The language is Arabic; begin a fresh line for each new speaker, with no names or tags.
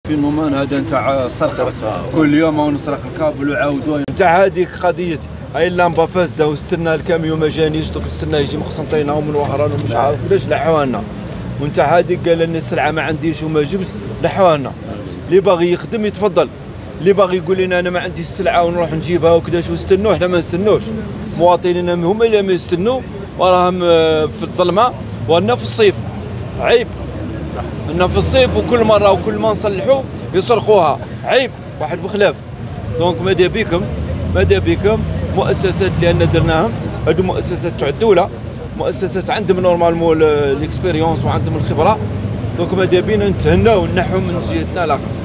الفينومان هذا نتاع السرسره كل يوم نسرق الكابل وعاودوا نتاع هذيك قضيه هاي اللامبه فاسده واستنى الكاميو ما جانيش دوك استنى يجي مقسنطينه ومن وهران ومش عارف علاش لحوانا ونتاع هذيك قال لنا السلعه ما عنديش وما جبت لحوانا اللي باغي يخدم يتفضل اللي باغي يقول لنا انا ما عنديش السلعه ونروح نجيبها وكذاش واستنوا حنا ما نستنوش مواطنينا هما اللي ما يستنوا وراهم في الظلمه وانا في الصيف عيب أنه في الصيف وكل مرة وكل ما نصلحوا يسرقوها عيب واحد بخلاف دونك ماذا بكم مؤسسات اللي درناهم هادو مؤسسات تاع الدولة مؤسسات عندهم نورمالمون الاكسبيريونس وعندهم الخبرة دونك ماذا بينا نتهناو ونحو من جهتنا لا